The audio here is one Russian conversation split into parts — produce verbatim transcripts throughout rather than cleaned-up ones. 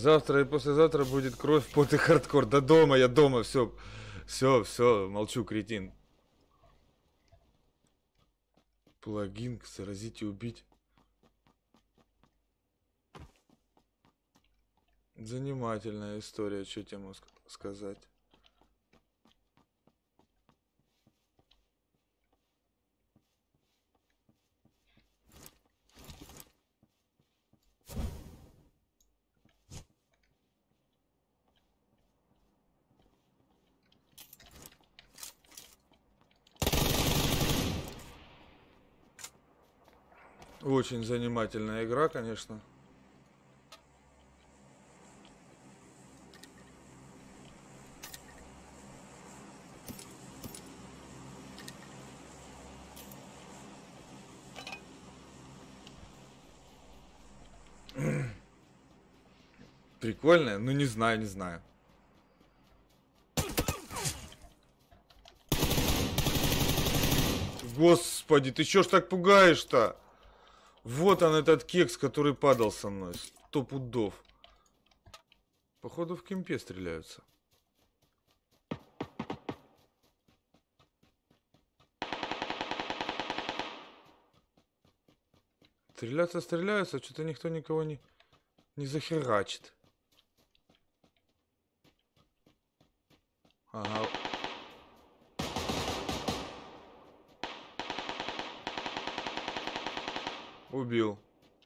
Завтра и послезавтра будет кровь, пот и хардкор. Да дома, я дома, все. Все, все, молчу, кретин. Плагин, заразить и убить. Занимательная история, что тебе могу сказать. Очень занимательная игра, конечно. Прикольная? Ну не знаю, не знаю. Господи, ты чё ж так пугаешь-то? Вот он, этот кекс, который падал со мной. Сто пудов. Походу в кемпе стреляются. Стреляться стреляются, что-то никто никого не, не захерачит. Ага. Убил.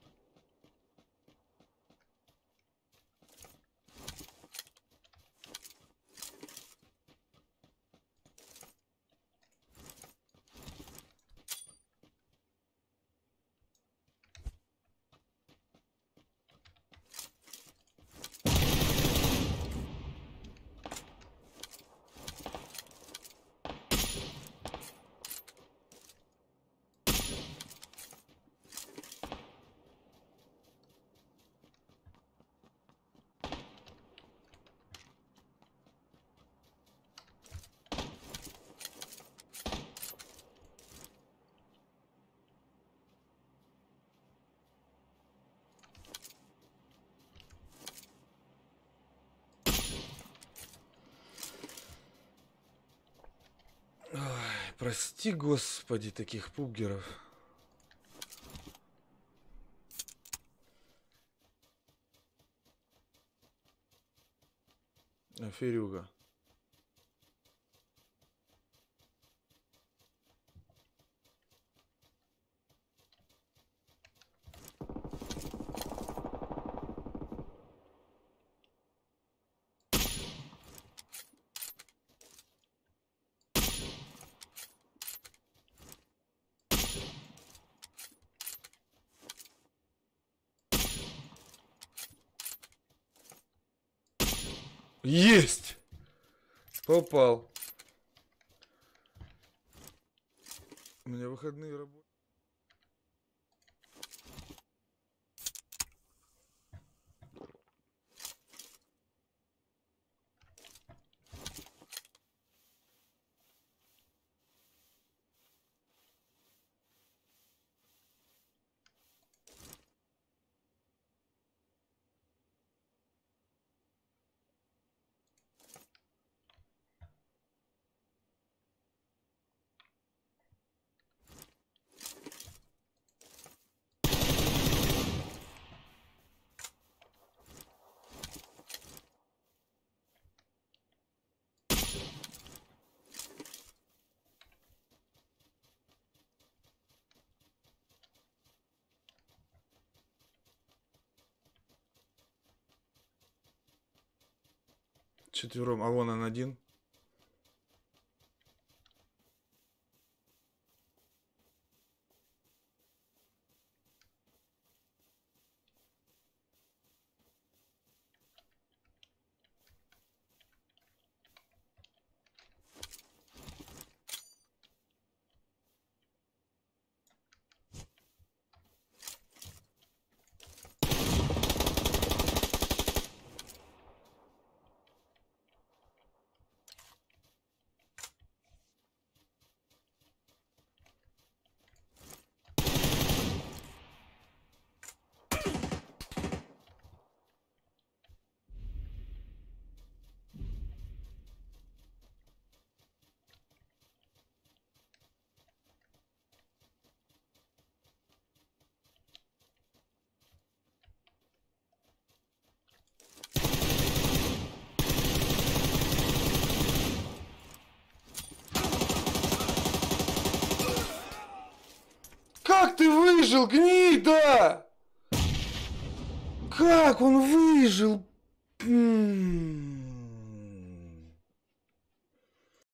Ой, прости, господи, таких пуггеров. Аферюга. Есть! Попал. У меня выходные работы. Четвером, а вон он один. Как ты выжил, гнида? Как он выжил? М-м-м.